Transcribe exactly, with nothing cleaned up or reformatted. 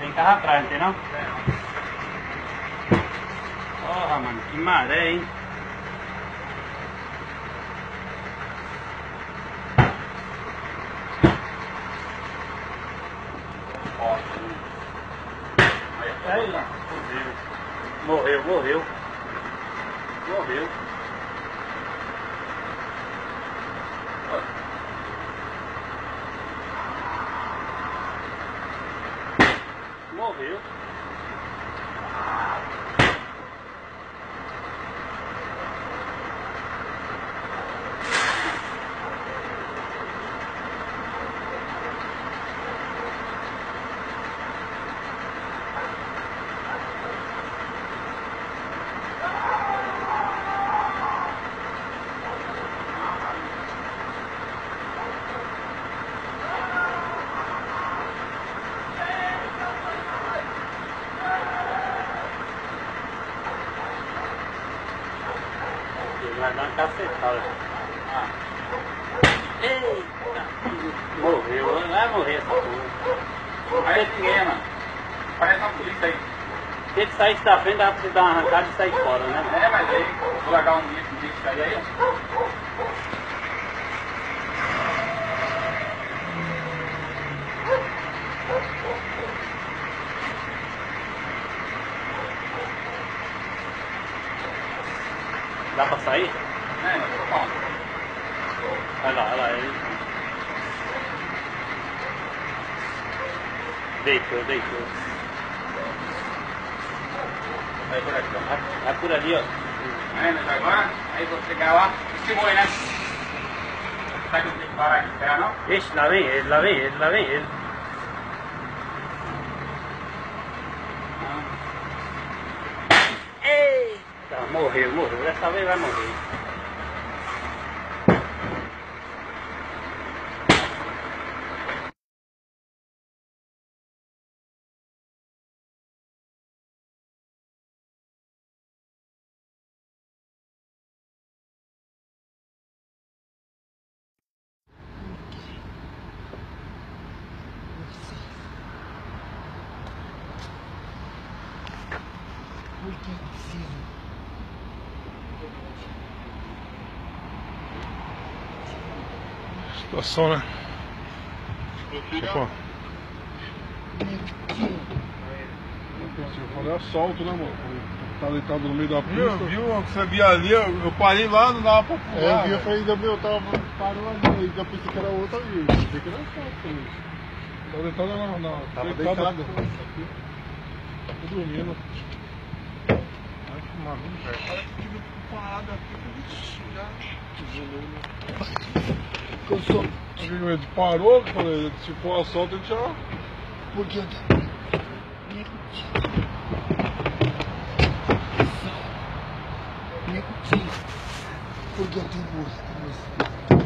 Tem carro atrás, não tem não? Porra, mano, que maré, hein? Aí, morreu, morreu, morreu. Morreu. Vai dar uma cacetada. Ah. Eita! Morreu, vai morrer essa porra. Aí ninguém, mano. Parece uma polícia aí. Se ele saísse da frente, dava pra você dar uma arrancada e sair fora, né? É, mas aí, vou largar um dia, um dia que sair aí. Dá pra sair? É, mas tô bom. Olha lá, olha lá. Ele... Deitou, deitou. Vai por aqui, ó. Vai por ali, ó. É, mas agora, aí vou chegar lá, estimule, né? Será que não tem que parar aqui e esperar, não? Ixi, lá vem ele, lá vem ele, lá vem ele. Eita, morreu, morreu. Dessa vez vai morrer. Situação, né? Opa. Eu falei assalto, né, mano? Tá deitado no meio da pista. Viu, viu? Você via ali, eu, eu parei lá, não dava pra pular. É, eu vi, eu falei, meu, eu tava parando ali, ainda pensei que era outra ali. Eu pensei que era assalto. Tava deitado na... na Tava deitado. deitado. Tô dormindo. Ai, que maluco, velho. Olha que tive parado aqui, Eu sou... Ele parou, eu falei, se for assalto, ele já... Porque eu Porque eu tenho gosto.